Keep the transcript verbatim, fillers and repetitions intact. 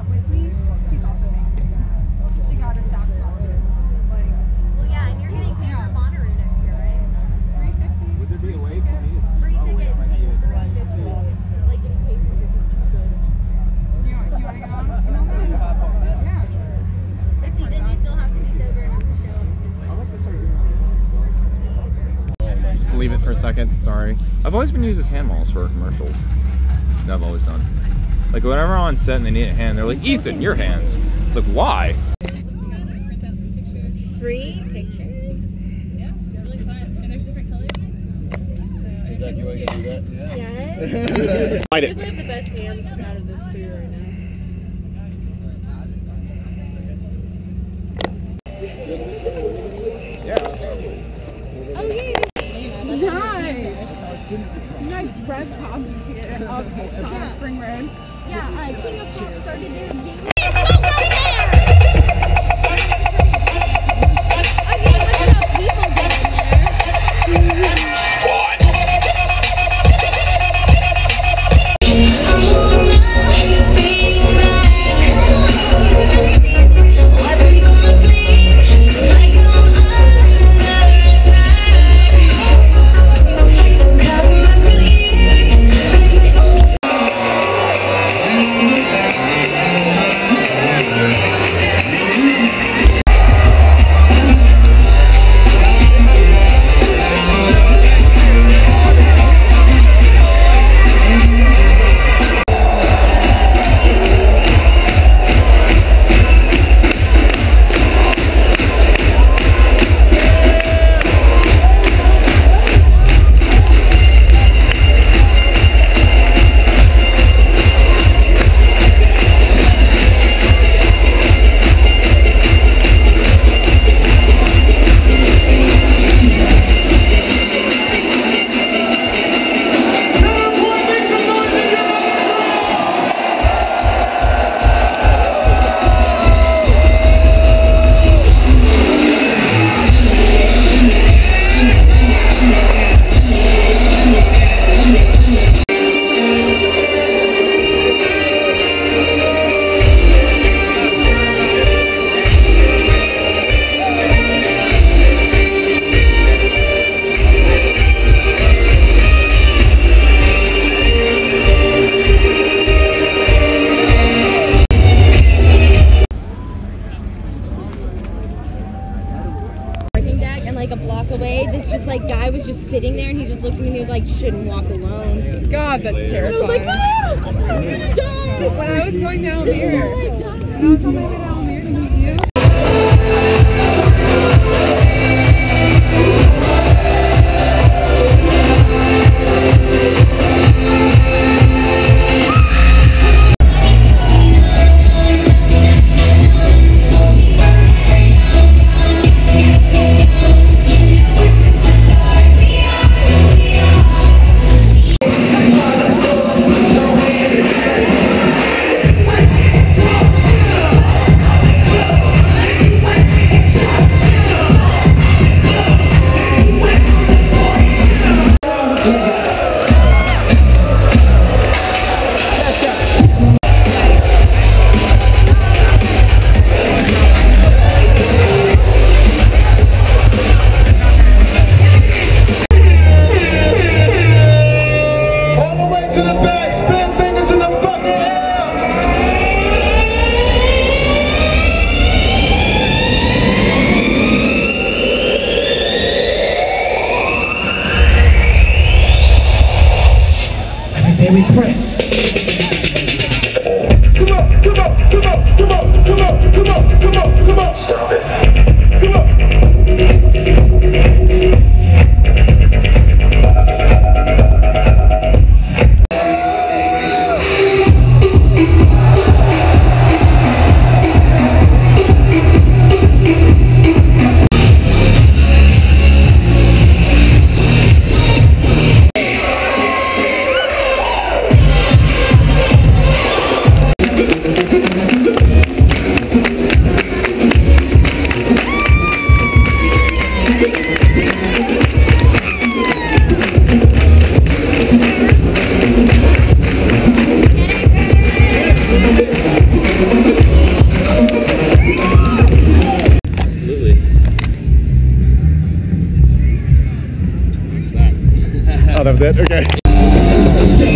shop with me, she's also making it. She got a staff spot too. Like, well, yeah, and you're getting paid for Bonnaroo next year, right? three fifty. Would there be a way for me to Free tickets, three fifty. Like getting paid for tickets is good. You want, you want to get on? You know what? Yeah. If you, then you still have to be sober enough to show up. How much to start doing on Just to leave it for a second, sorry. I've always been used as hand models for commercials. That I've always done. Like whenever I'm on set and they need a hand, they're like, Ethan, your hands. It's like, why? Free pictures? Yeah, it's really fun. And there's different colors. So Is that you want to do that? Yeah. Light I think we it. have the best hands out of this crew right now. Yeah. Oh, yeah. Nice. Nice red coffee here up uh, Spring Road. Yeah, uh, King of Pop started their game. Like a block away, this just like guy was just sitting there and he just looked at me and he was like, shouldn't walk alone. God, that's terrifying. I was like, ah, I'm gonna die. When I was going down here, when I was on my way down here to meet you. We pray. Come on, come on, come on, come on, come on, come on, come on, come on. Stop it. Come on. was it? Okay.